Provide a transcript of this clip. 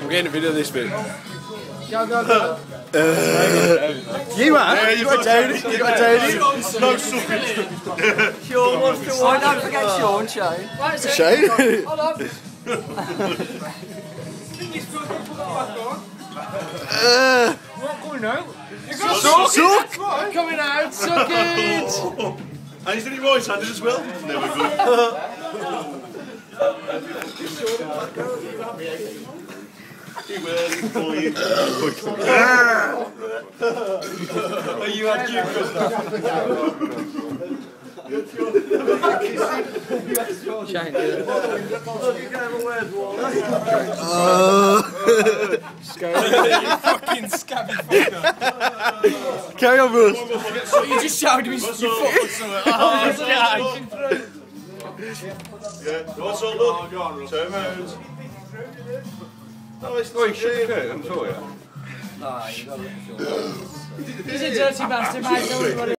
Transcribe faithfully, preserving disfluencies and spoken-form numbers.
We're getting a video of this bit. Go, go, go. Uh, you are? Yeah, you got Tony? You got Tony? No sucking. Sean wants to watch. Don't forget Sean, Shane. Right, so Shane? hold on. Uh, Not coming out. suck! Suck! Coming out, suck it! And he's doing right handed as well. Never good. He will, he's fine. Are you at Jupiter? Shane, You fucking scabby fucker. Carry on, Bruce. you just shouted me, you fuck or something. Oh, Yeah, what's all look? Turn around. No, it's not. Okay, I'm sorry. He's a dirty bastard, mate. Don't worry.